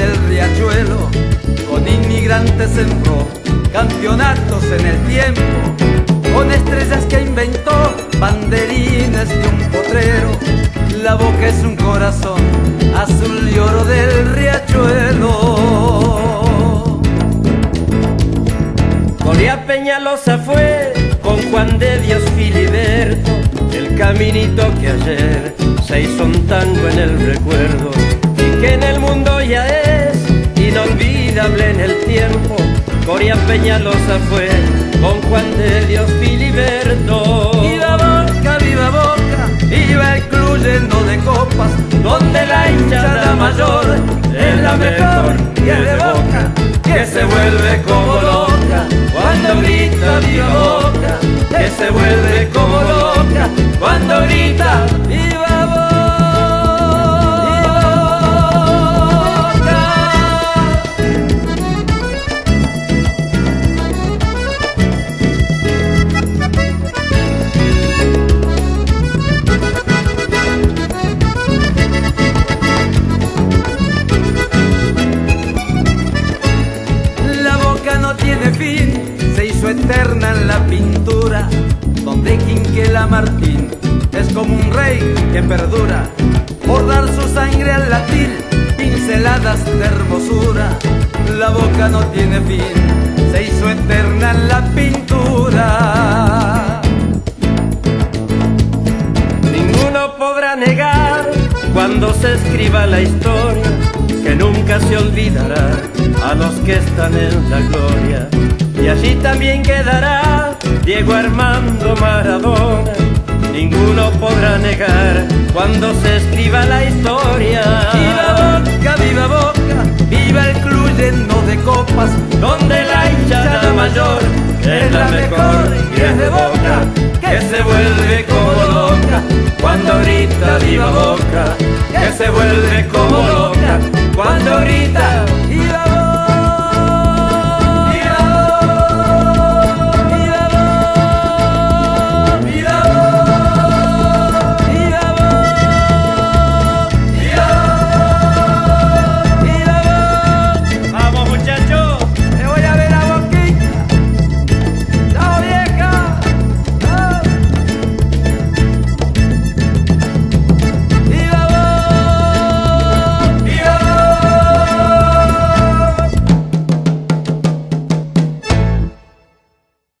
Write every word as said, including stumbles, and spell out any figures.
del riachuelo, con inmigrantes sembró campeonatos en el tiempo, con estrellas que inventó banderines de un potrero. La boca es un corazón azul y oro del riachuelo. Coria Peñalosa fue con Juan de Dios Filiberto, el caminito que ayer se hizo un tango en el recuerdo y que en el mundo ya es inolvidable en el tiempo. Coria Peñalosa fue con Juan de Dios Filiberto. Viva Boca, viva Boca, viva el club lleno de copas, donde la hinchada mayor es la mejor y es de Boca, que se vuelve como loca cuando grita viva Boca, que se vuelve como loca cuando grita viva Boca. No tiene fin, se hizo eterna en la pintura, donde Quinquela Martín es como un rey que perdura, por dar su sangre al latir, pinceladas de hermosura. La Boca no tiene fin, se hizo eterna en la pintura. Ninguno podrá negar cuando se escriba la historia que nunca se olvidará a los que están en la gloria, y allí también quedará Diego Armando Maradona. Ninguno podrá negar cuando se escriba la historia. Viva Boca, viva Boca, viva el club lleno de copas, donde la hinchada mayor es la mejor y es de Boca, que se vuelve como loca cuando grita viva Boca, que se vuelve como loca cuando grita